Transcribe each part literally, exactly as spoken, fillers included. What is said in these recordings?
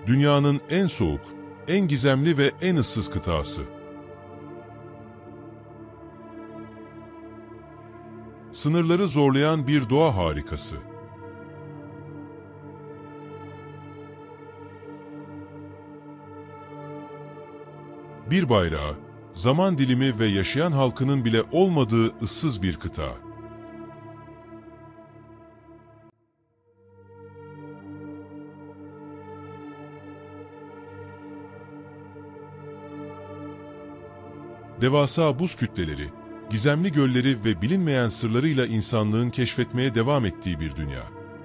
Dünyanın en soğuk, en gizemli ve en ıssız kıtası. Sınırları zorlayan bir doğa harikası. Bir bayrağı, zaman dilimi ve yaşayan halkının bile olmadığı ıssız bir kıta. Devasa buz kütleleri, gizemli gölleri ve bilinmeyen sırlarıyla insanlığın keşfetmeye devam ettiği bir dünya.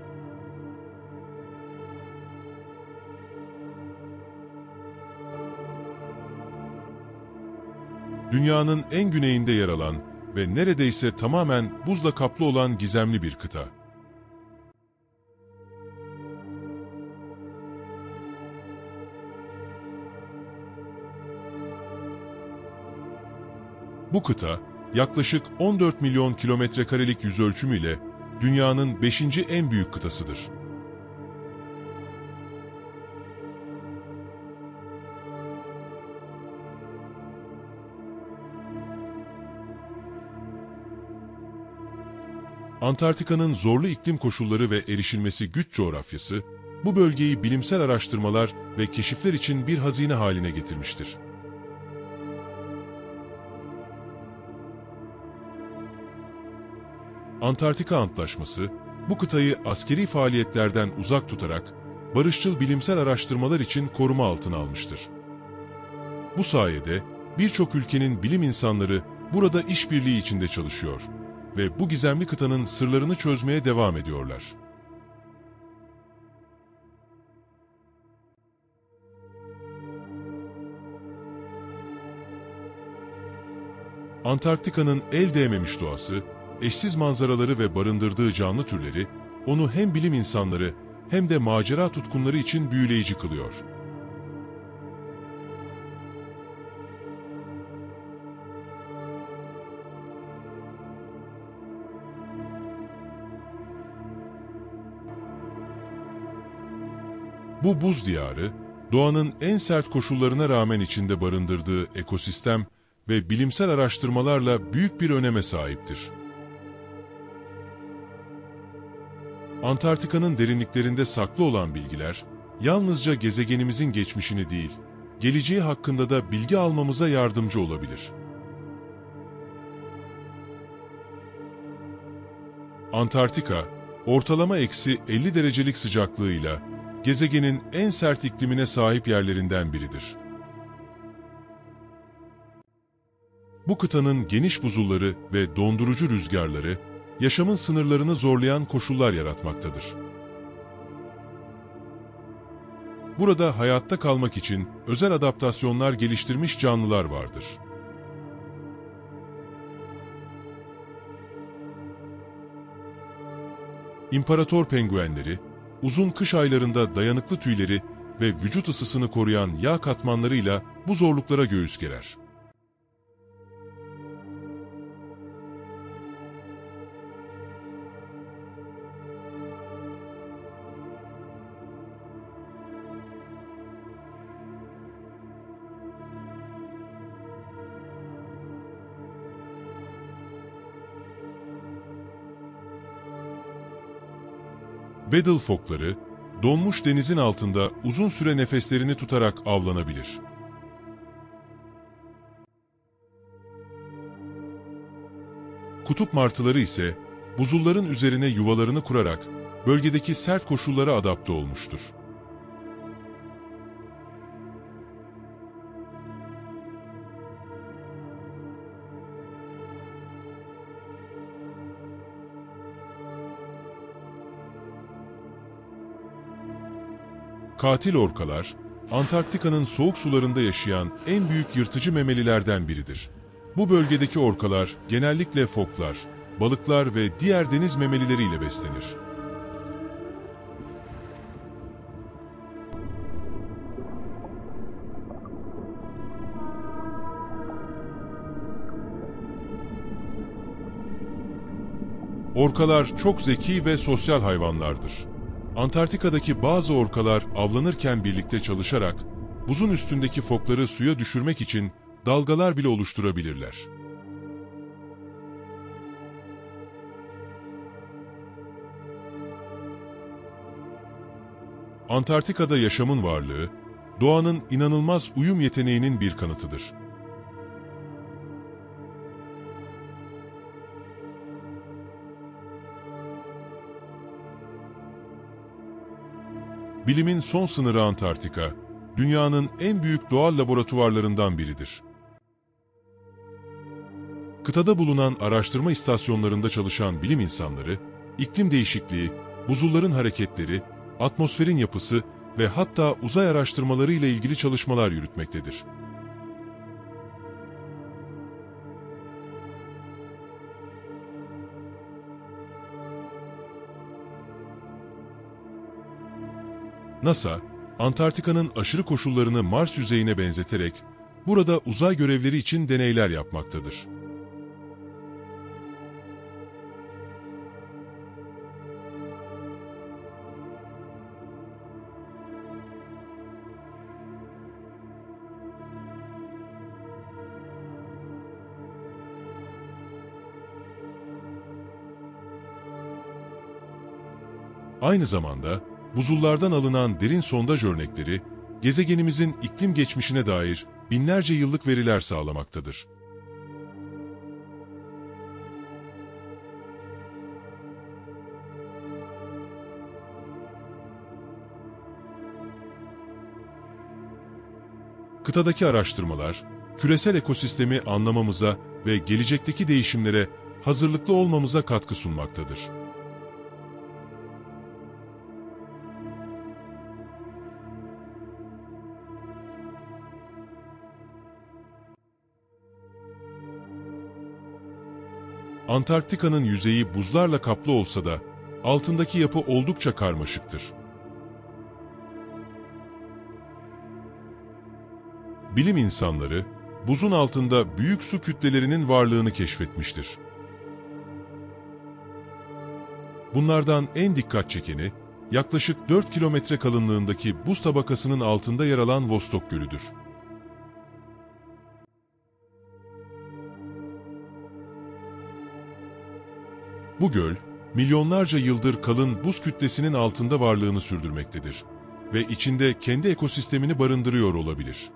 Dünyanın en güneyinde yer alan ve neredeyse tamamen buzla kaplı olan gizemli bir kıta. Bu kıta, yaklaşık on dört milyon kilometre karelik yüzölçümüyle dünyanın beşinci en büyük kıtasıdır. Antarktika'nın zorlu iklim koşulları ve erişilmesi güç coğrafyası, bu bölgeyi bilimsel araştırmalar ve keşifler için bir hazine haline getirmiştir. Antarktika Antlaşması, bu kıtayı askeri faaliyetlerden uzak tutarak, barışçıl bilimsel araştırmalar için koruma altına almıştır. Bu sayede, birçok ülkenin bilim insanları burada işbirliği içinde çalışıyor ve bu gizemli kıtanın sırlarını çözmeye devam ediyorlar. Antarktika'nın el değmemiş doğası, eşsiz manzaraları ve barındırdığı canlı türleri, onu hem bilim insanları hem de macera tutkunları için büyüleyici kılıyor. Bu buz diyarı, doğanın en sert koşullarına rağmen içinde barındırdığı ekosistem ve bilimsel araştırmalarla büyük bir öneme sahiptir. Antarktika'nın derinliklerinde saklı olan bilgiler, yalnızca gezegenimizin geçmişini değil, geleceği hakkında da bilgi almamıza yardımcı olabilir. Antarktika, ortalama eksi elli derecelik sıcaklığıyla, gezegenin en sert iklimine sahip yerlerinden biridir. Bu kıtanın geniş buzulları ve dondurucu rüzgarları, yaşamın sınırlarını zorlayan koşullar yaratmaktadır. Burada hayatta kalmak için özel adaptasyonlar geliştirmiş canlılar vardır. İmparator penguenleri, uzun kış aylarında dayanıklı tüyleri ve vücut ısısını koruyan yağ katmanlarıyla bu zorluklara göğüs gerer. Weddell fokları, donmuş denizin altında uzun süre nefeslerini tutarak avlanabilir. Kutup martıları ise buzulların üzerine yuvalarını kurarak bölgedeki sert koşullara adapte olmuştur. Katil orkalar, Antarktika'nın soğuk sularında yaşayan en büyük yırtıcı memelilerden biridir. Bu bölgedeki orkalar genellikle foklar, balıklar ve diğer deniz memelileriyle beslenir. Orkalar çok zeki ve sosyal hayvanlardır. Antarktika'daki bazı orkalar avlanırken birlikte çalışarak buzun üstündeki fokları suya düşürmek için dalgalar bile oluşturabilirler. Antarktika'da yaşamın varlığı, doğanın inanılmaz uyum yeteneğinin bir kanıtıdır. Bilimin son sınırı Antarktika, dünyanın en büyük doğal laboratuvarlarından biridir. Kıtada bulunan araştırma istasyonlarında çalışan bilim insanları, iklim değişikliği, buzulların hareketleri, atmosferin yapısı ve hatta uzay araştırmaları ile ilgili çalışmalar yürütmektedir. NASA, Antarktika'nın aşırı koşullarını Mars yüzeyine benzeterek, burada uzay görevleri için deneyler yapmaktadır. Aynı zamanda, buzullardan alınan derin sondaj örnekleri, gezegenimizin iklim geçmişine dair binlerce yıllık veriler sağlamaktadır. Kıtadaki araştırmalar, küresel ekosistemi anlamamıza ve gelecekteki değişimlere hazırlıklı olmamıza katkı sunmaktadır. Antarktika'nın yüzeyi buzlarla kaplı olsa da altındaki yapı oldukça karmaşıktır. Bilim insanları, buzun altında büyük su kütlelerinin varlığını keşfetmiştir. Bunlardan en dikkat çekeni, yaklaşık dört kilometre kalınlığındaki buz tabakasının altında yer alan Vostok Gölü'dür. Bu göl, milyonlarca yıldır kalın buz kütlesinin altında varlığını sürdürmektedir ve içinde kendi ekosistemini barındırıyor olabilir.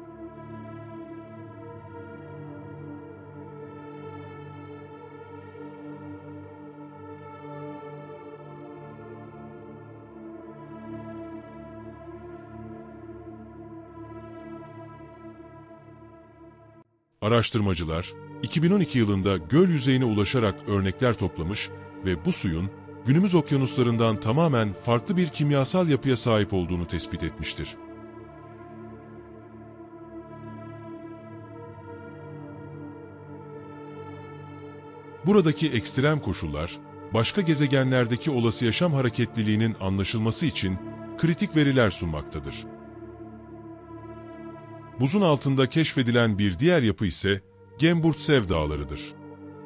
Araştırmacılar, iki bin on iki yılında göl yüzeyine ulaşarak örnekler toplamış ve bu suyun günümüz okyanuslarından tamamen farklı bir kimyasal yapıya sahip olduğunu tespit etmiştir. Buradaki ekstrem koşullar, başka gezegenlerdeki olası yaşam hareketliliğinin anlaşılması için kritik veriler sunmaktadır. Buzun altında keşfedilen bir diğer yapı ise Gemburtsev Dağları'dır.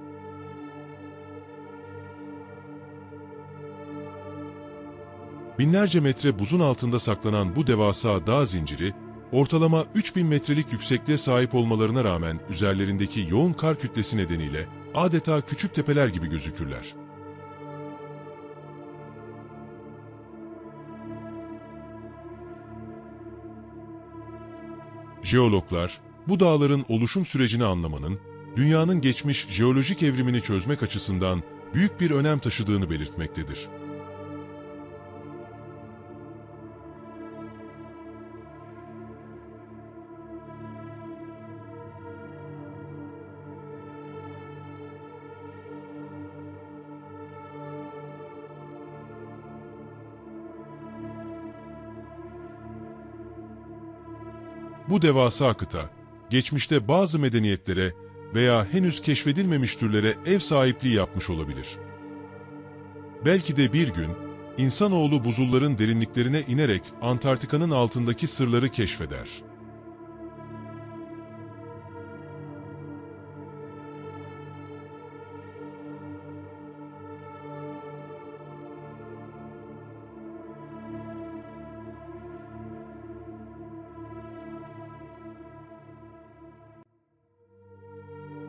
Binlerce metre buzun altında saklanan bu devasa dağ zinciri, ortalama üç bin metrelik yüksekliğe sahip olmalarına rağmen üzerlerindeki yoğun kar kütlesi nedeniyle adeta küçük tepeler gibi gözükürler. Jeologlar, bu dağların oluşum sürecini anlamanın, dünyanın geçmiş jeolojik evrimini çözmek açısından büyük bir önem taşıdığını belirtmektedir. Bu devasa kıta, geçmişte bazı medeniyetlere veya henüz keşfedilmemiş türlere ev sahipliği yapmış olabilir. Belki de bir gün, insanoğlu buzulların derinliklerine inerek Antarktika'nın altındaki sırları keşfeder.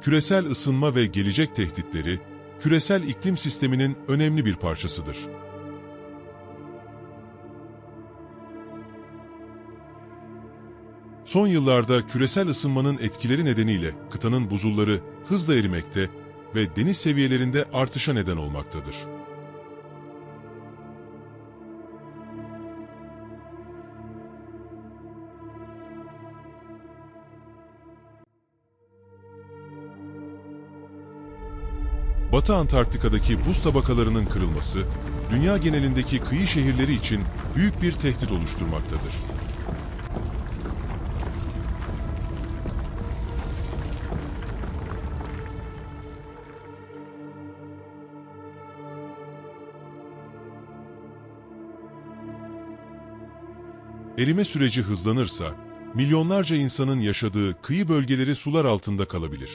küresel ısınma ve gelecek tehditleri, küresel iklim sisteminin önemli bir parçasıdır. Son yıllarda küresel ısınmanın etkileri nedeniyle kıtanın buzulları hızla erimekte ve deniz seviyelerinde artışa neden olmaktadır. Batı Antarktika'daki buz tabakalarının kırılması, dünya genelindeki kıyı şehirleri için büyük bir tehdit oluşturmaktadır. Erime süreci hızlanırsa, milyonlarca insanın yaşadığı kıyı bölgeleri sular altında kalabilir.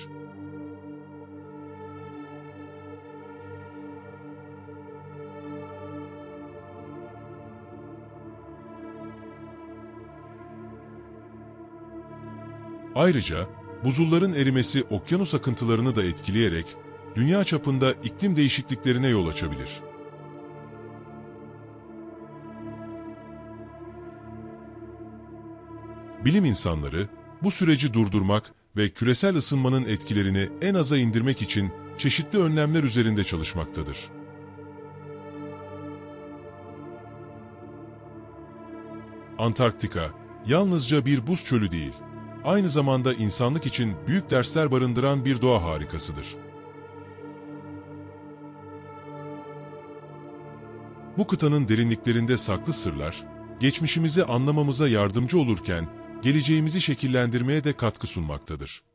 Ayrıca, buzulların erimesi okyanus akıntılarını da etkileyerek, dünya çapında iklim değişikliklerine yol açabilir. Bilim insanları, bu süreci durdurmak ve küresel ısınmanın etkilerini en aza indirmek için çeşitli önlemler üzerinde çalışmaktadır. Antarktika, yalnızca bir buz çölü değil, aynı zamanda insanlık için büyük dersler barındıran bir doğa harikasıdır. Bu kıtanın derinliklerinde saklı sırlar, geçmişimizi anlamamıza yardımcı olurken, geleceğimizi şekillendirmeye de katkı sunmaktadır.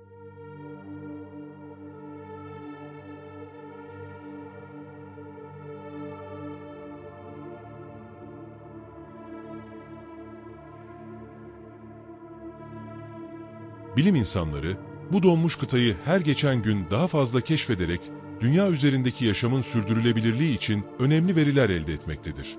Bilim insanları, bu donmuş kıtayı her geçen gün daha fazla keşfederek, dünya üzerindeki yaşamın sürdürülebilirliği için önemli veriler elde etmektedir.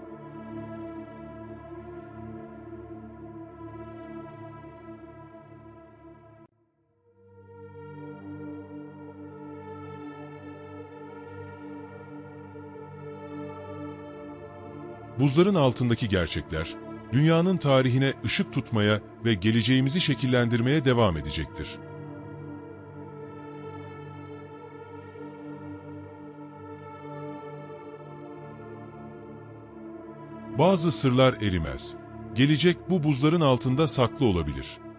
Buzların altındaki gerçekler, dünyanın tarihine ışık tutmaya ve geleceğimizi şekillendirmeye devam edecektir. Bazı sırlar erimez. Gelecek bu buzların altında saklı olabilir.